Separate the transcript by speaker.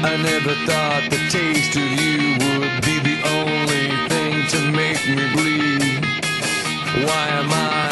Speaker 1: I never thought the taste of you would be the only thing to make me bleed. Why am I